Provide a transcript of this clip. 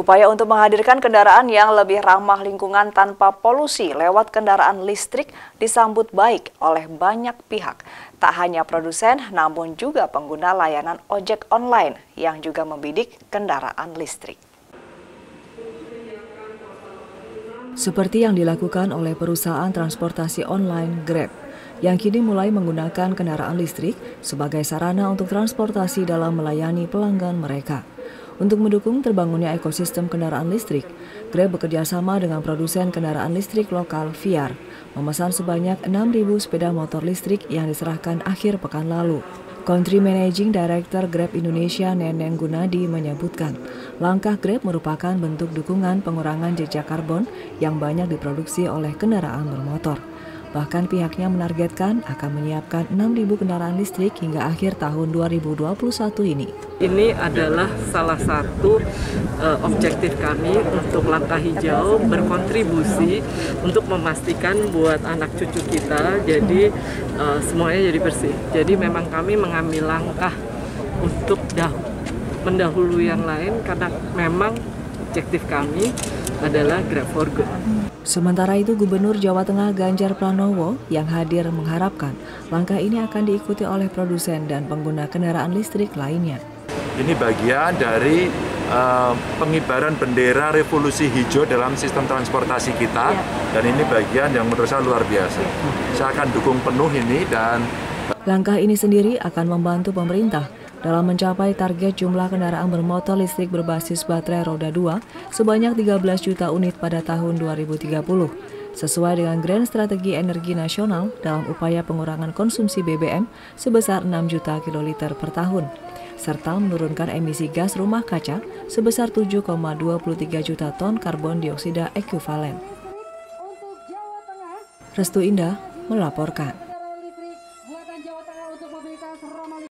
Upaya untuk menghadirkan kendaraan yang lebih ramah lingkungan tanpa polusi lewat kendaraan listrik disambut baik oleh banyak pihak. Tak hanya produsen, namun juga pengguna layanan ojek online yang juga membidik kendaraan listrik. Seperti yang dilakukan oleh perusahaan transportasi online Grab, yang kini mulai menggunakan kendaraan listrik sebagai sarana untuk transportasi dalam melayani pelanggan mereka. Untuk mendukung terbangunnya ekosistem kendaraan listrik, Grab bekerjasama dengan produsen kendaraan listrik lokal Viar, memesan sebanyak 6.000 sepeda motor listrik yang diserahkan akhir pekan lalu. Country Managing Director Grab Indonesia Neneng Gunadi menyebutkan, langkah Grab merupakan bentuk dukungan pengurangan jejak karbon yang banyak diproduksi oleh kendaraan bermotor. Bahkan pihaknya menargetkan akan menyiapkan 6.000 kendaraan listrik hingga akhir tahun 2021 ini. Ini adalah salah satu objektif kami untuk langkah hijau berkontribusi untuk memastikan buat anak cucu kita jadi semuanya jadi bersih. Jadi memang kami mengambil langkah untuk mendahului yang lain karena memang objektif kami adalah Grab for Good. Sementara itu, Gubernur Jawa Tengah Ganjar Pranowo yang hadir mengharapkan langkah ini akan diikuti oleh produsen dan pengguna kendaraan listrik lainnya. Ini bagian dari pengibaran bendera revolusi hijau dalam sistem transportasi kita, dan ini bagian yang menurut saya luar biasa. Saya akan dukung penuh ini, dan langkah ini sendiri akan membantu pemerintah dalam mencapai target jumlah kendaraan bermotor listrik berbasis baterai roda 2 sebanyak 13 juta unit pada tahun 2030, sesuai dengan Grand Strategi Energi Nasional dalam upaya pengurangan konsumsi BBM sebesar 6 juta kiloliter per tahun, serta menurunkan emisi gas rumah kaca sebesar 7,23 juta ton karbon dioksida ekuivalen. Restu Indah melaporkan.